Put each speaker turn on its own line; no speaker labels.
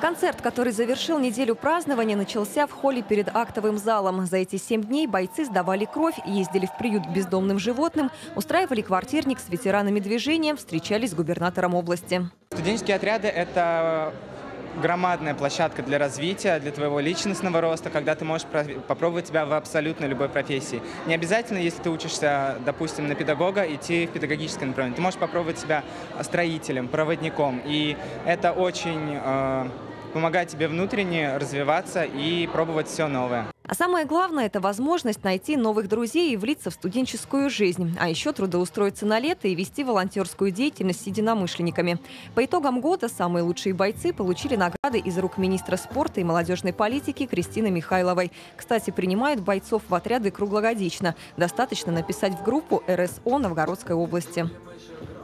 Концерт, который завершил неделю празднования, начался в холле перед актовым залом. За эти 7 дней бойцы сдавали кровь, ездили в приют к бездомным животным, устраивали квартирник с ветеранами движения, встречались с губернатором области.
Студенческие отряды – это громадная площадка для развития, для твоего личностного роста, когда ты можешь попробовать себя в абсолютно любой профессии. Не обязательно, если ты учишься, допустим, на педагога, идти в педагогическое направление. Ты можешь попробовать себя строителем, проводником. И это очень помогает тебе внутренне развиваться и пробовать все новое.
А самое главное – это возможность найти новых друзей и влиться в студенческую жизнь. А еще трудоустроиться на лето и вести волонтерскую деятельность с единомышленниками. По итогам года самые лучшие бойцы получили награды из рук министра спорта и молодежной политики Кристины Михайловой. Кстати, принимают бойцов в отряды круглогодично. Достаточно написать в группу РСО Новгородской области.